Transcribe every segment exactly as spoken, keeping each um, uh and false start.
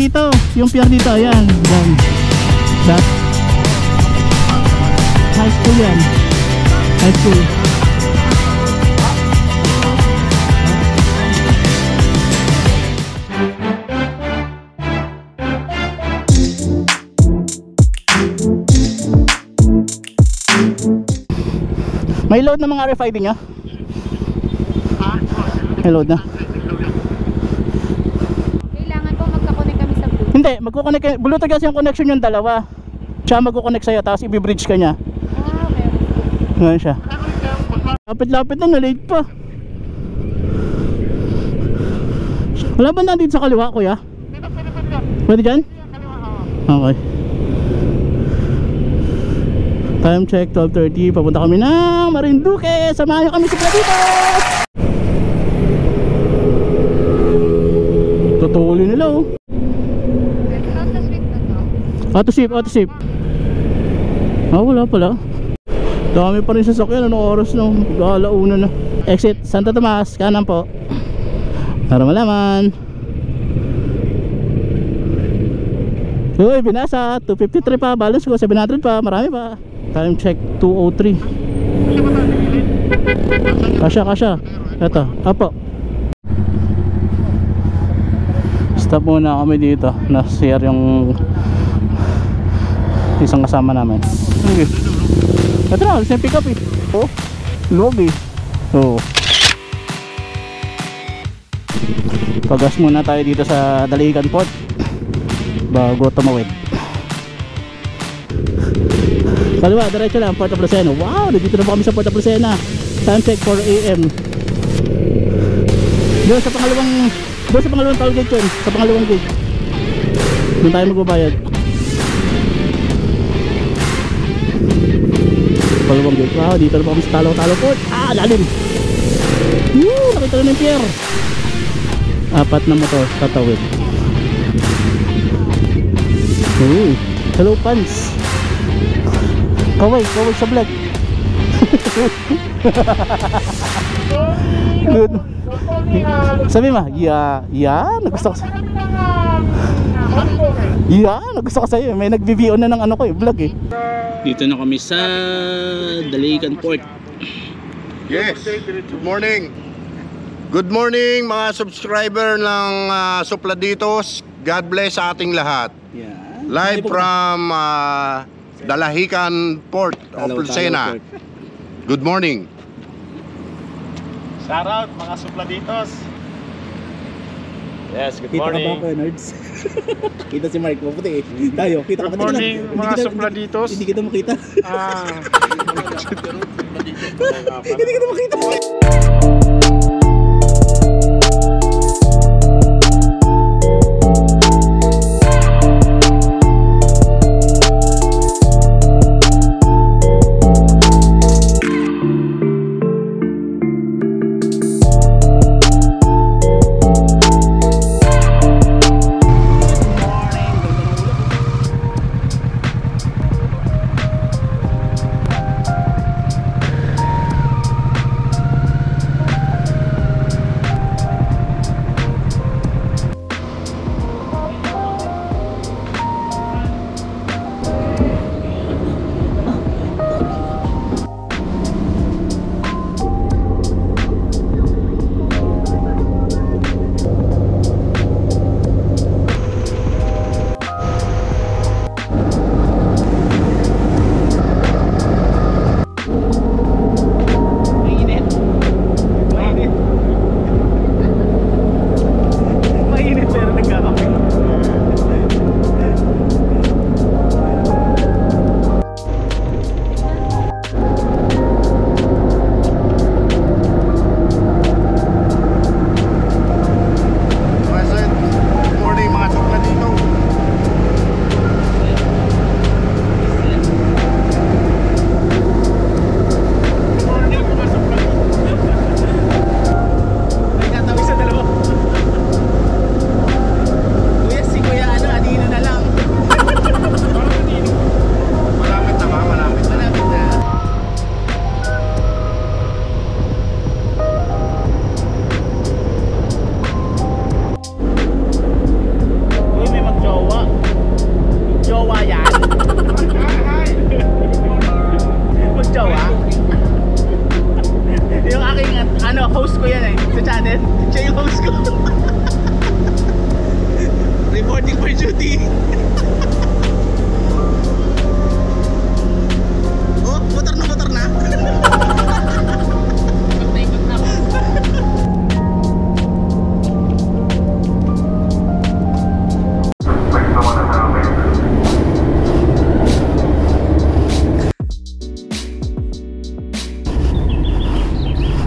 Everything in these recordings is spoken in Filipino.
dito. Yung pier dito, ayan. Yan. That. High school yan. High school. May load na mga R F I D nyo? May load na. Kailangan po magka-connect kami sa Bluetooth. Hindi, magko-connect kayo. Bluetooth kasi yung connection yung dalawa. Siya magko-connect sa'yo, tapos i-bridge ka niya. Ah, okay. Ngayon siya. Lapit-lapit na, na-late pa. Wala ba nandito sa kaliwa, kuya? Pwede dyan? Okay. Time check, twelve thirty. Papunta kami ng Marinduque. Samahan nyo kami sa Platitos. Tutuli nila oh. Auto sweep, auto sweep. Ah, wala pala. Dami pa rin sasakyan. Anong oras no? Alauna na. Exit Santo Tomas, kanan po. Para malaman. Uy, binasa. two fifty-three pa. Balance ko seven hundred pa. Marami pa. Time check two oh three. Kasya, kasya. Ito, apo. Stop muna kami dito. Na-share yung isang kasama namin. Okay. Ito na, alis na pick up eh. Oh, lobby. Oh. Pagas muna tayo dito sa Daligan Port bago tumawid. Kaliwa, diretso lang, Port of Lucena. Wow, dito na po kami sa Port of Lucena. Time check four A M Doon sa pangalawang Doon sa pangalawang toll gate yun. Sa pangalawang gate doon tayo magbabayad. Pangalawang gate. Wow, dito na po kami sa Talo-Talo Port. Ah, lalim. Woo, nakita na ng pier. Apat na motor, tatawid. Ooh, hello fans. Kaway, kaway sa vlog. Good. Sabi ma, yeah, yeah, nagusto ko sa yeah, nagusto ko sa'yo. May nag-V V O na ng ano ko eh, vlog eh. Dito na kami sa Daligan Port. Yes, good morning. Good morning mga subscriber ng uh, Supladitos. God bless sa ating lahat. Yeah. Live from uh, Dalahican Port of Lucena. Good morning. Shout out mga Supladitos. Yes, good Kita morning. Kita ka ba, nerds? Kita si Mark, maputi eh. Tayo, kita ka Good ba? morning Hindi mga kita- Supladitos. Hindi kita makita. Ah, Hindi kita makita.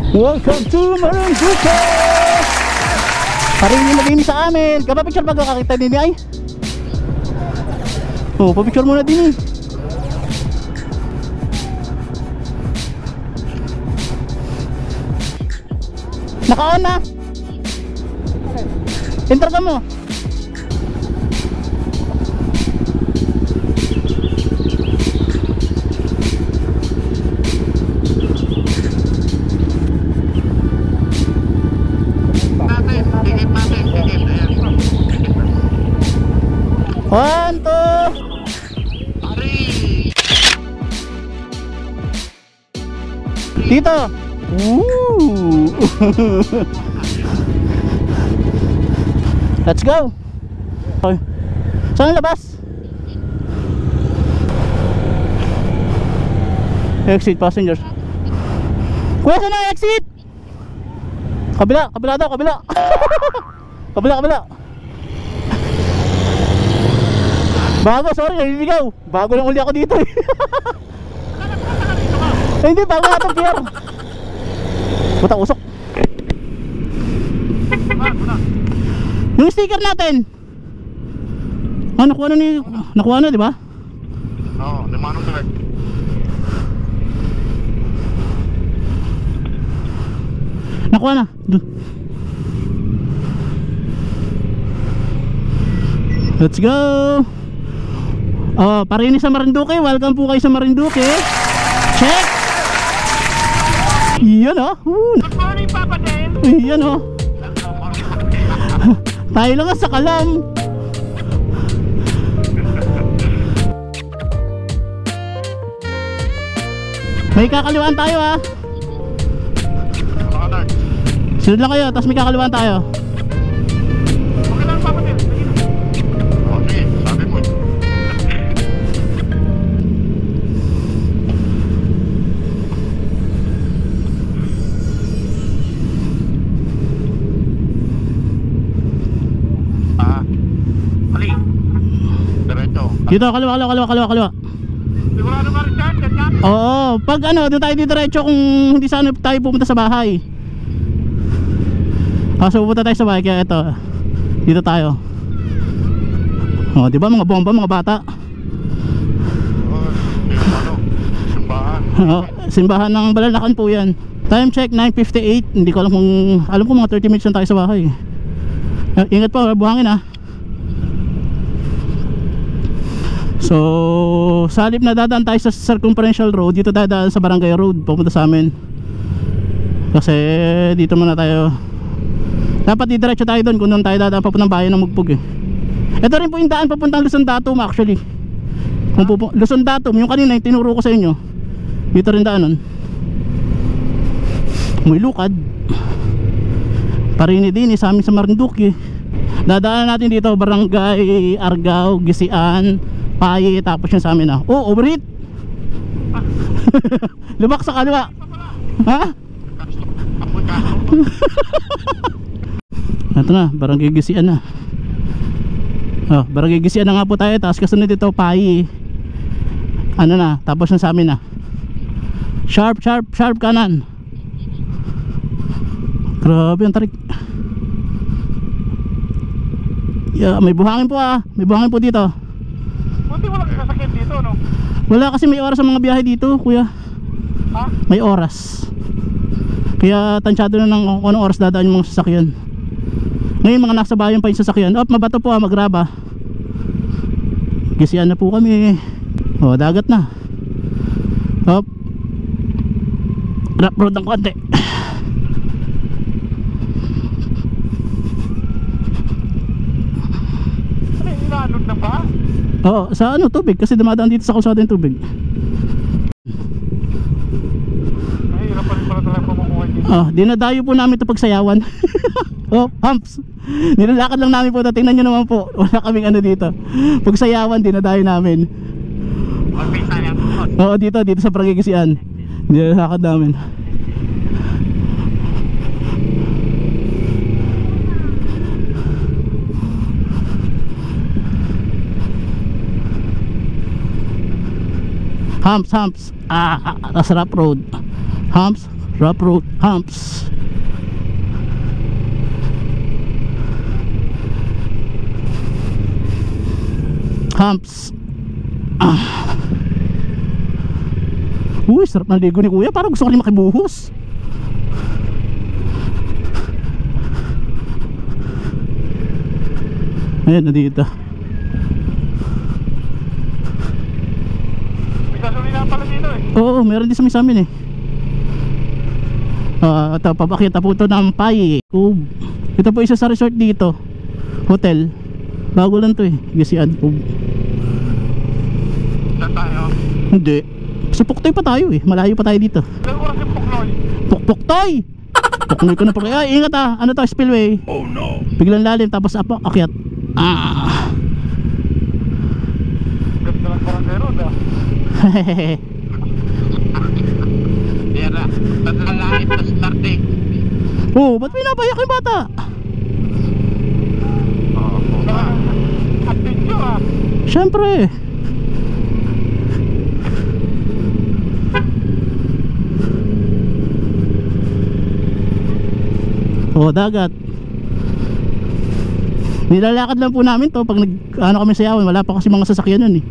Welcome to Marinduque! Parin yung naging sa amin. Kapapicture ba kakakita din ay? Oh, papicture muna din eh. Naka-on na. Enter ka mo. One, two. Dito. Ooh. Let's go. Okay. Saan labas? Exit passengers. Kuya, saan na exit? Kabila, kabila daw, kabila. Kabila, kabila. Bago, sorry, naliligaw. Bago lang uli ako dito eh. Eh, hindi, bago nga itong pier. Buta, usok. Yung sticker natin. Ah, nakuha na ni... Nakuha na, di ba? Oo, namanong ka. Nakuha na. Dun. Let's go. Oh, parinis sa Marinduque. Welcome po kayo sa Marinduque. Check. Iyan oh. Good morning, Papa Dan. Iyan oh. Tayo lang sa Kalam. May kakaliwaan tayo ha. Sunod lang kayo, tapos may kakaliwaan tayo. Okay lang, Papa Dan. Okay, sabi mo. Ah, Ali. Diretso. Dito, kaliwa, kaliwa, kaliwa, kaliwa, kaliwa. Sigurado ba rin dyan? Dyan dyan? Oo, pag ano, doon tayo diretso kung hindi sana tayo pumunta sa bahay. Ah, so pupunta tayo sa bahay, kaya ito. Dito tayo. Oh, di ba mga bomba, mga bata? Oh, ano? Simbahan. Oh, simbahan ng Balalakan po yan. Time check nine fifty-eight. Hindi ko alam kung, alam ko mga thirty minutes lang tayo sa bahay. Ah, ingat po, buhangin ah. So, sa halip na dadaan tayo sa circumferential road, dito tayo dadaan sa Barangay Road, pupunta sa amin. Kasi dito muna tayo. Dapat didiretso tayo doon kung doon tayo dadaan papuntang bayan ng Mugpog eh. Ito rin po yung daan papuntang Luzon Datum actually. Kung pupu Luzon Datum, yung kanina yung tinuro ko sa inyo. Dito rin daanon. Muy lukad. Parini din eh, sa amin sa Marinduque. Dadaanan natin dito Barangay Argao, Gisian, Paye, tapos yun sa amin ah. Oh, overheat. Lubak sa kaliwa. Ha? Ito na, Barangay Gisian na. Oh, Barangay Gisian na nga po tayo. Tapos kasunod dito, Paye. Ano na, tapos yun sa amin ah. Sharp, sharp, sharp kanan. Grabe ang tarik. Yeah, may buhangin po ah. May buhangin po dito. Buti walang sasakyan dito, no? Wala kasi may oras sa mga biyahe dito, kuya. Ha? May oras. Kaya tansyado na ng kung anong oras dadaan yung mga sasakyan. Ngayon mga nasa bayan pa yung sasakyan. Op, mabato po ah, magraba. Gisian na po kami. O, dagat na. Op. Rap road ng konti. Ano yung inaanod na ba? Oo, sa ano, tubig. Kasi dumadaan dito sa kalsada yung tubig. Mahirap pa rin pala talaga pamamuhay dito. Oh, dinadayo po namin ito pagsayawan. Oh, humps. Nilalakad lang namin po ito. Tingnan nyo naman po. Wala kaming ano dito. Pagsayawan, dinadayo namin. Mag-pisa niya. Oo, dito, dito sa Barangay Gisian. Nilalakad namin. Humps, humps. Ah, ah, Asrap Road. Humps, rough road humps. Humps. Ah. Uy, sarap ng ligo ni kuya. Parang gusto ko rin makibuhos. Ayan, nandito. May gasolina pala dito eh. Oo, meron din sa may sa amin eh. Ah, ito, papakita po ito ng Pai Cove. Ito po isa sa resort dito, hotel. Bago lang to eh, Gasiad Cove. Saan tayo? Hindi, sa Puktoy pa tayo eh, malayo pa tayo dito. Ilang oras yung Puknoy? Pukpuktoy! Puknoy ko na pa. Ay, ingat ah, ano to, spillway. Oh no. Biglang lalim, tapos apo, akyat. Ah. Ganda lang parang meron ah. Hehehe. Tira, tatlalain na starting. Oh, ba't pinapayak yung bata? Oo. Adventure ah. Siyempre. Oh, dagat. Nilalakad lang po namin to pag nag ano kami sayawan, wala pa kasi mga sasakyan nun eh.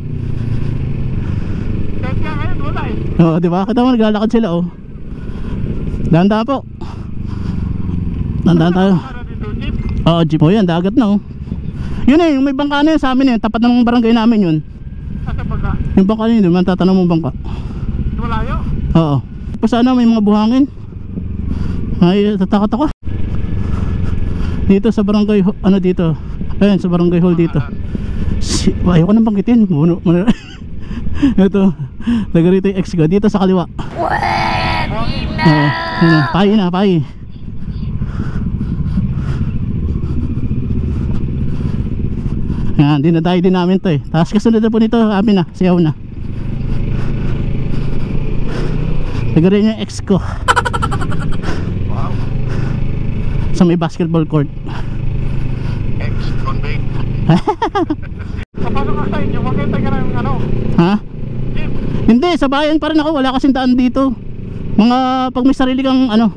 Kahit nga ngayon wala eh. Oo, di ba? Kita mo naglalakad sila oh. Dahan-dahan po. Dahan-dahan tayo. Para dito, jeep. Oo, jeep. Oh, yan, dagat na oh. Yun eh, yung may bangka na yun sa amin eh, tapat ng barangay namin yun. Asa baga? Yung bangka na yun, di man tatanong mong bangka. Malayo? Oo. Tapos ano, may mga buhangin. Ay, tatakot ako. Dito sa barangay, ho- ano dito? Ayun, sa barangay hall dito. Si, ayoko nang banggitin. Muno, muno. Ito, taga rito yung ex ko. Dito sa kaliwa. Pwede na! Oo, yun na, pahi na, pahi. Yan, dinadayo din namin to eh. Tapos kasunod na po nito, amin na, siyaw na. Taga rin yung ex ko. Wow. Sa may basketball court. Ex-convict. Kapasok ka sa inyo, makita ka ng ano? Ha? Jeep. Hindi, sa bayan pa rin ako. Wala kasing daan dito. Mga pag may sarili kang ano.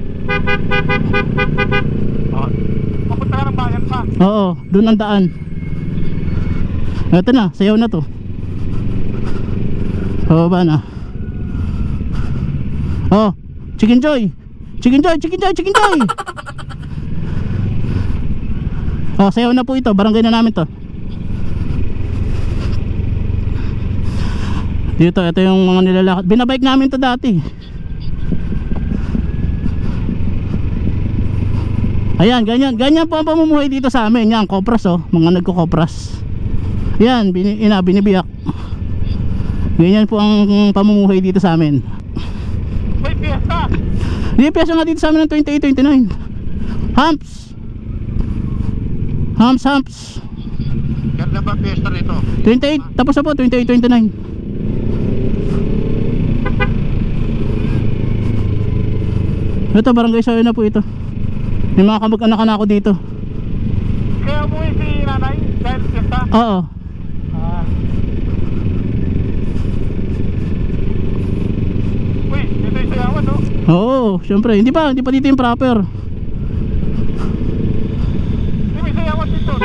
Oh. Papunta ka ng bayan pa. Oo, doon ang daan. Ito na, sayaw na to. Pababa na. Oh, Chicken Joy. Chicken Joy, Chicken Joy, Chicken Joy. Oh, sayaw na po ito. Barangay na namin to. Dito, ito yung mga nilalakad. Binabike namin to dati. Ayan, ganyan. Ganyan po ang pamumuhay dito sa amin. Yan, kopras oh. Mga nagko-kopras. Yan, bin, ina, binibiyak. Ganyan po ang pamumuhay dito sa amin. May piyesta. Hindi, piyesa nga dito sa amin ng twenty-eight twenty-nine. Humps. Humps, humps. Ganda ba piyesta rito? twenty-eight, tapos na po, twenty-eight twenty-nine. Ito, barangay sayo na po ito. May mga kamag-anak na ako dito. Kaya umuwi si nanay dahil piyesta. Oo. Ah. Uy, dito yung sayawan no? Oo, syempre. Hindi pa, hindi pa dito yung proper. Hindi may sayawan dito.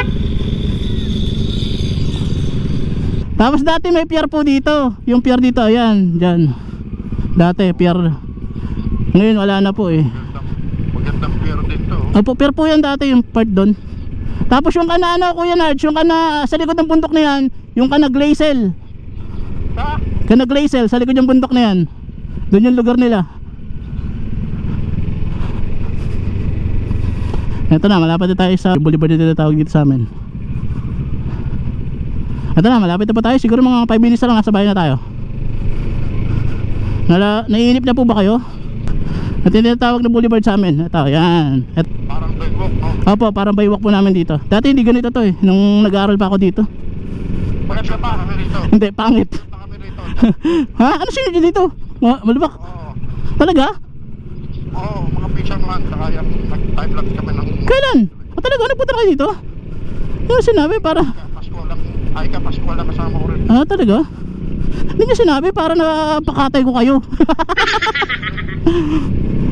Tapos dati may pier po dito. Yung pier dito, ayan, dyan. Dati, pier. Ngayon wala na po eh. Magandang pier dito. Opo, pier po yan dati, yung part doon. Tapos yung kana ano, Kuya Nards, yung kana sa likod ng bundok na yan, yung kana Glacial. Ha? Kana Glacial, sa likod yung bundok na yan. Doon yung lugar nila. Ito na, malapit na tayo sa boulevard na tinatawag dito sa amin. Ito na, malapit na po tayo. Siguro mga five minutes na lang, nasa bahay na tayo. Nala, naiinip na po ba kayo? Ito yung tinatawag na boulevard sa amin. Ito, yan. Ito. Parang baywalk, no? Opo, parang baywalk po namin dito. Dati hindi ganito to eh, nung nag-aaral pa ako dito. Maganda pa kami rito. Hindi, pangit. Maganda kami rito. Ha? Ano sino dyan dito? Ma- malubak? Oo. Talaga? Oo, mga fisherman. Saka yung nag-time lapse kami ng... Kailan? Ah, talaga? Nagpunta na kayo dito? Yung sinabi para... Pasko lang. Ay ka, Pasko lang kasama ko rin. Ah, talaga? Hindi niya sinabi para napakatay ko kayo.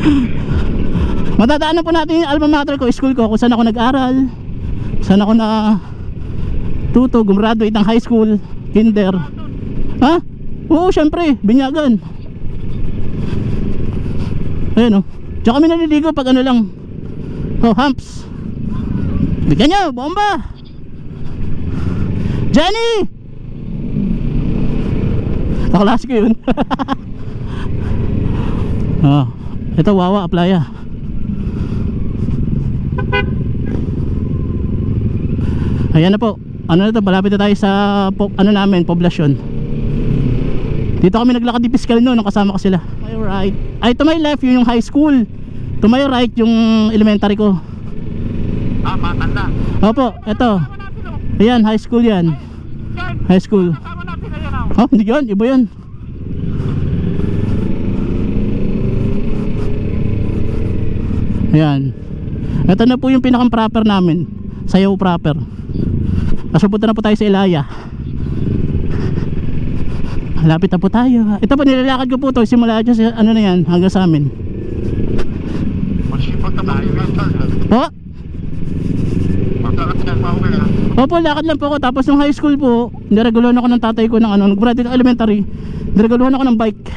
Matadaanan po natin yung alma mater ko, school ko, kung saan ako nag-aral, saan ako na tuto, gumraduate ng high school, kinder. Ha? Oo, syempre, Binyagan. Ayun o. Tsaka kami naliligo pag ano lang. Oh, humps. Bigyan nyo, bomba. Jenny! Kaklase ko yun. Oh, ito Wawa, Aplaya. Ayan na po. Ano na to, malapit na tayo sa po, ano namin, poblasyon. Dito kami naglakad di Piskal no, nung kasama ko sila. To my right. Ay, to my left yun yung high school. To my right yung elementary ko. Ah, matanda. Opo, eto. Ayan, high school yan. High school. Kasama natin na yan. Oh, hindi yun, iba yun. Ayan. Ito na po yung pinakang proper namin. Sayaw proper. Kaso punta na po tayo sa Ilaya. Malapit na po tayo. Ito po nilalakad ko po to. Simula dyan sa ano na yan, hanggang sa amin. Masipag na tayo yung Po? Magkakat na pa okay ha. Opo, lakad lang po ako. Tapos nung high school po, nireguluhan ako ng tatay ko ng ano, nag-graduate elementary. Nireguluhan ako ng bike.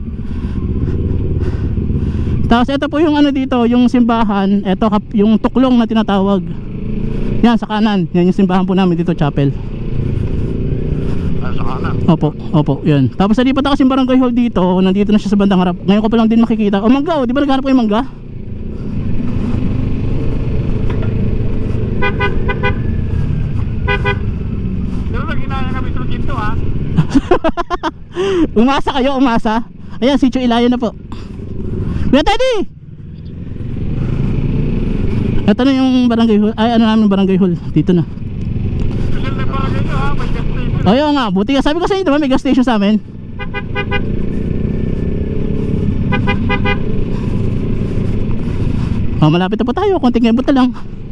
Tapos ito po yung ano dito, yung simbahan. Ito yung tuklong na tinatawag. Yan sa kanan, yan yung simbahan po namin dito, chapel. Ah, sa kanan. Opo, opo, yan. Tapos nalipat ako sa barangay hall dito. Nandito na siya sa bandang harap. Ngayon ko pa lang din makikita. O mangga, o, di ba naghanap ko yung mangga? Pero lagi na kami sa ginto ha. Umasa kayo, umasa. Ayan, Sitio Ilaya na po. Kuya Teddy! Ito na yung barangay hall. Ay, ano namin barangay hall. Dito na. Social na parang ganyo ha, may gas station. Ayaw nga, buti nga. Sabi ko sa inyo, diba may gas station sa amin? Oh, malapit na po tayo. Konting ebot na lang.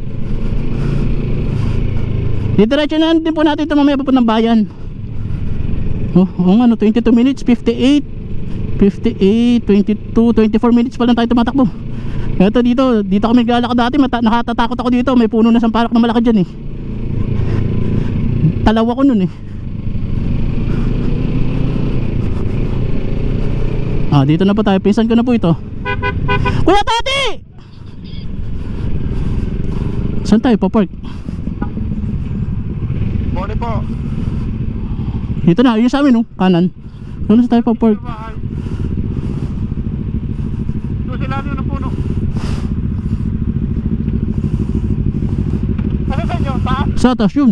Didiretso na din po natin ito mamaya pa po ng bayan. Oh, oh nga no, twenty-two minutes, fifty-eight, fifty-eight, twenty-two, twenty-four minutes pa lang tayo tumatakbo. Ito dito, dito kami naglalakad dati, nakatatakot ako dito, may puno na sampalok na malaki dyan eh. Talaw ako nun eh. Ah, dito na po tayo, pinsan ko na po ito. Kuya Tati! Saan tayo pa-park? Morning po. Dito na, yun sa amin oh, kanan. Doon na tayo pa-park. Doon sila nyo ng puno. Ano sa inyo? Taas? Sa taas yun.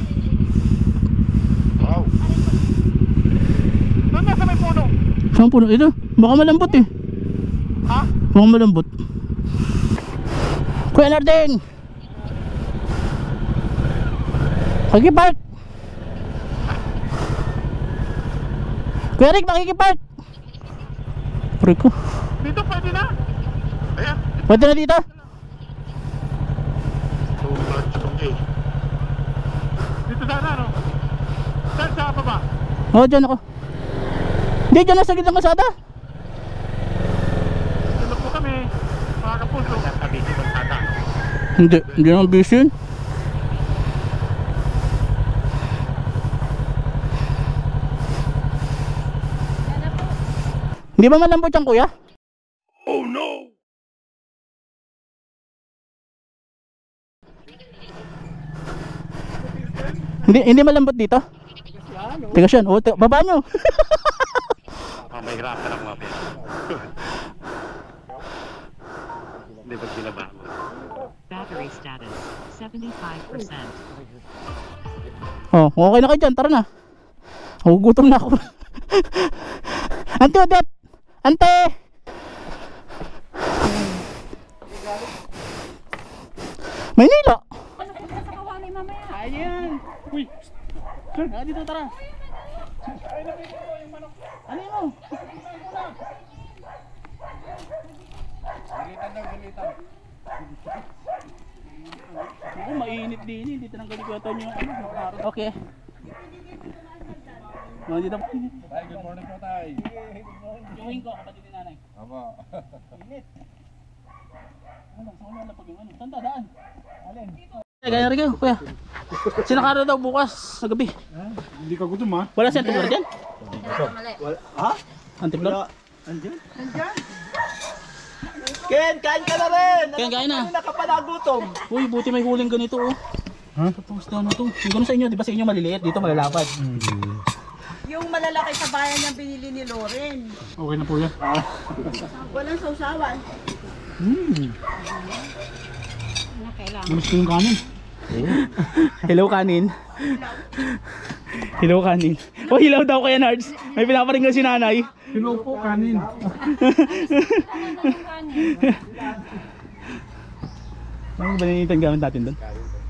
Wow. Doon na sa may puno. Saan puno? Ito, baka malambot eh. Ha? Baka malambot. Kuya Narding! Makikipark! Kuya Rick, makikipark! Pare ko. Dito pwede na? Ayan. Pwede na dito? So, okay. Dito sana no? Saan sa baba? Oo, dyan ako. Hindi, dyan na sa gitna kasada. Tulog po kami. Mga kapuso. Sabi ko bang tata. Hindi, hindi naman busy yun. Hindi ba malambot yan, kuya? Oh no! Hindi, hindi malambot dito? Tigas yan. O, baba nyo. Ah, may hirapan ako mapit. Hindi ba binaba? Battery status seventy-five percent. Oh, okay na kayo dyan. Tara na. Nagugutom na ako. Ante Odette! Ante! Maynila! Ayan! Uy! Ah, dito tara! Ano yun mo? Galitan daw, galitan. Ako, mainit din eh. Dito nang galing ko ito yung ano. Okay. Mga dito. Tay, good morning po, tay. Join ko, kapatid ni nanay. Aba. Init. Ano, saan wala pag yung ano? Saan dadaan? Alin? Eh, gaya rin kayo, kuya. Sinakara daw bukas sa gabi. Hindi ka gutom ha? Wala si antiplor dyan? Wala. Ha? Antiplor? Andyan? Andyan? Ken, kain ka na rin! Ken, kain na. Ano nakapanagutom? Uy, buti may huling ganito oh. Ha? Tapos na ano to. Yung gano'n sa inyo, di ba sa inyo maliliit? Dito malalapad. Yung malalaki sa bayan niyang binili ni Loren. Okay na po yan. Walang sausawan. Hmm. Ano kailangan? Gusto yung kanin. Hello kanin. Hello kanin. Oh, hilaw daw kaya Nards. May pinaparinggan si nanay. Hello po, kanin. Ano ba ninitan gamit natin doon?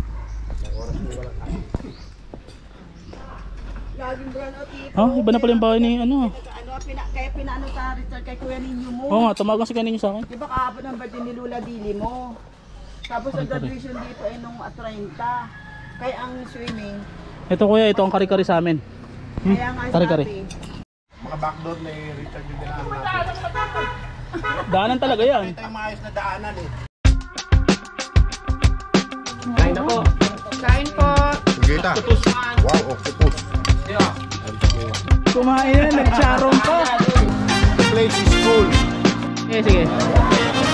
Laging brown o tipo. Ha? Iba na pala yung bahay ni ano. Ano, pina, kaya pinaano sa Richard kay Kuya Ninyo mo. Oo nga, tumagang si kaninyo sa akin. Di ba kahapon ang birthday ni Lula Dili mo? Tapos ang graduation dito ay nung at thirty. Kaya ang swimming. Ito kuya, ito ang kari-kari sa amin. Kaya nga Kari-kari. sabi. Mga backdoor ni Richard yung dinaan natin. Daanan talaga yan. Ito yung maayos na daanan eh. Kain na po. Kain po. Sugita. Wow, octopus. Kumain na, nag-charong pa. The place is full. Sige, sige.